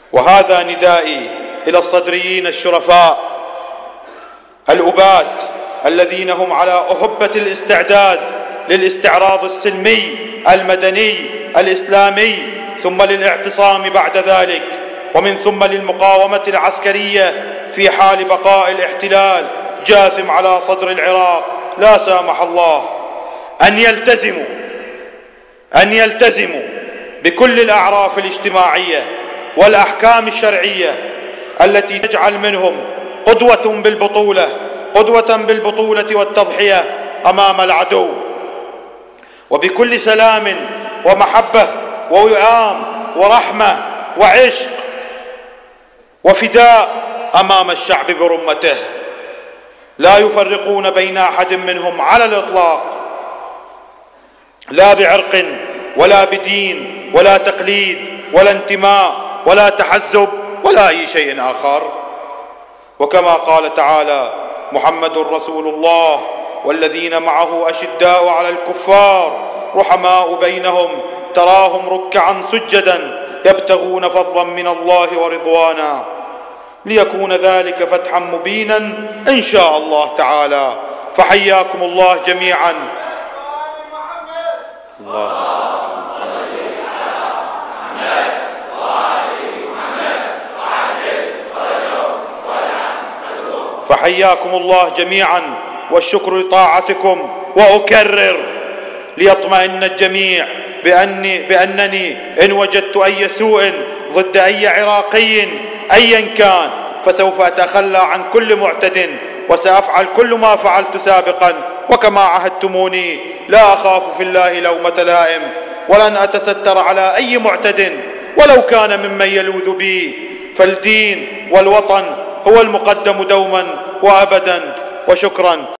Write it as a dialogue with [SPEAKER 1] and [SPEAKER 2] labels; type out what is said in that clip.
[SPEAKER 1] وهذا ندائي إلى الصدريين الشرفاء الأبات الذين هم على أهبة الاستعداد للاستعراض السلمي المدني الإسلامي، ثم للاعتصام بعد ذلك، ومن ثم للمقاومة العسكرية في حال بقاء الاحتلال جاثم على صدر العراق. لا سامح الله أن يلتزموا بكل الأعراف الاجتماعية والأحكام الشرعية التي تجعل منهم قدوة بالبطولة والتضحية أمام العدو، وبكل سلام ومحبة ووئام ورحمة وعشق وفداء أمام الشعب برمته. لا يفرقون بين أحد منهم على الإطلاق، لا بعرق ولا بدين ولا تقليد ولا انتماء ولا تحزب ولا أي شيء آخر. وكما قال تعالى: محمد رسول الله والذين معه أشداء على الكفار رحماء بينهم تراهم ركعا سجدا يبتغون فضلا من الله ورضوانا، ليكون ذلك فتحا مبينا إن شاء الله تعالى. فحياكم الله جميعا. فحياكم الله جميعا والشكر لطاعتكم. وأكرر ليطمئن الجميع بأنني إن وجدت أي سوء ضد أي عراقي أيا كان فسوف أتخلى عن كل معتد، وسأفعل كل ما فعلت سابقا، وكما عهدتموني لا أخاف في الله لومة لائم، ولن أتستر على أي معتد ولو كان ممن يلوذ بي. فالدين والوطن هو المقدم دوما وأبدا. وشكرا.